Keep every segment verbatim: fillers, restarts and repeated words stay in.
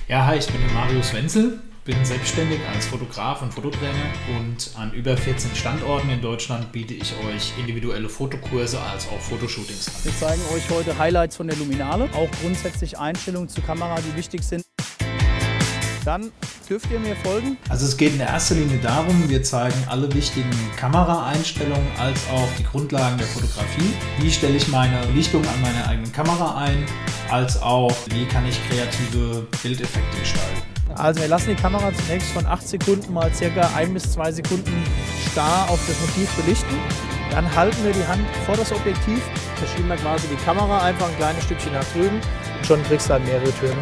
Ja, hi, ich bin der Marius Wenzel, bin selbstständig als Fotograf und Fototrainer und an über vierzehn Standorten in Deutschland biete ich euch individuelle Fotokurse als auch Fotoshootings an. Wir zeigen euch heute Highlights von der Luminale, auch grundsätzlich Einstellungen zur Kamera, die wichtig sind. Dann dürft ihr mir folgen. Also es geht in erster Linie darum, wir zeigen alle wichtigen Kameraeinstellungen als auch die Grundlagen der Fotografie. Wie stelle ich meine Belichtung an meiner eigenen Kamera ein, als auch wie kann ich kreative Bildeffekte gestalten. Also wir lassen die Kamera zunächst von acht Sekunden mal circa ein bis zwei Sekunden starr auf das Motiv belichten. Dann halten wir die Hand vor das Objektiv, verschieben wir quasi die Kamera einfach ein kleines Stückchen nach drüben und schon kriegst du halt mehrere Töne.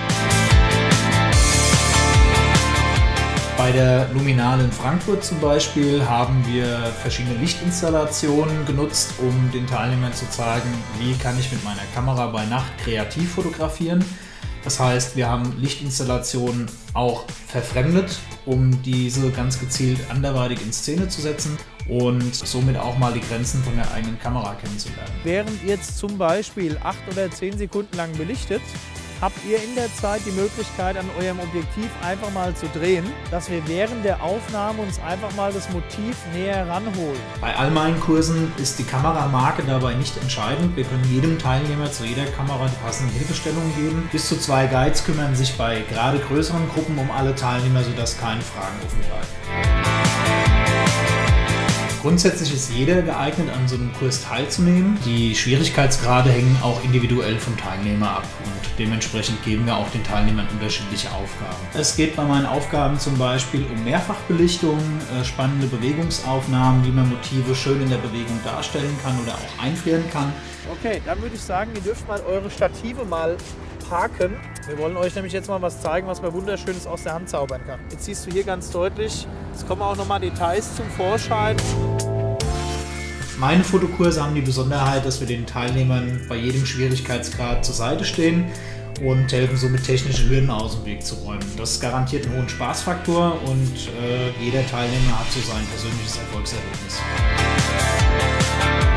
Bei der Luminale in Frankfurt zum Beispiel haben wir verschiedene Lichtinstallationen genutzt, um den Teilnehmern zu zeigen, wie kann ich mit meiner Kamera bei Nacht kreativ fotografieren. Das heißt, wir haben Lichtinstallationen auch verfremdet, um diese ganz gezielt anderweitig in Szene zu setzen und somit auch mal die Grenzen von der eigenen Kamera kennenzulernen. Während ihr jetzt zum Beispiel acht oder zehn Sekunden lang belichtet, habt ihr in der Zeit die Möglichkeit, an eurem Objektiv einfach mal zu drehen, dass wir während der Aufnahme uns einfach mal das Motiv näher ranholen. Bei all meinen Kursen ist die Kameramarke dabei nicht entscheidend. Wir können jedem Teilnehmer zu jeder Kamera die passenden Hilfestellungen geben. Bis zu zwei Guides kümmern sich bei gerade größeren Gruppen um alle Teilnehmer, sodass keine Fragen offen bleiben. Grundsätzlich ist jeder geeignet, an so einem Kurs teilzunehmen. Die Schwierigkeitsgrade hängen auch individuell vom Teilnehmer ab und dementsprechend geben wir auch den Teilnehmern unterschiedliche Aufgaben. Es geht bei meinen Aufgaben zum Beispiel um Mehrfachbelichtung, spannende Bewegungsaufnahmen, wie man Motive schön in der Bewegung darstellen kann oder auch einfrieren kann. Okay, dann würde ich sagen, ihr dürft mal eure Stative mal parken. Wir wollen euch nämlich jetzt mal was zeigen, was man Wunderschönes aus der Hand zaubern kann. Jetzt siehst du hier ganz deutlich, es kommen auch nochmal Details zum Vorschein. Meine Fotokurse haben die Besonderheit, dass wir den Teilnehmern bei jedem Schwierigkeitsgrad zur Seite stehen und helfen somit technische Hürden aus dem Weg zu räumen. Das garantiert einen hohen Spaßfaktor und äh, jeder Teilnehmer hat so sein persönliches Erfolgserlebnis.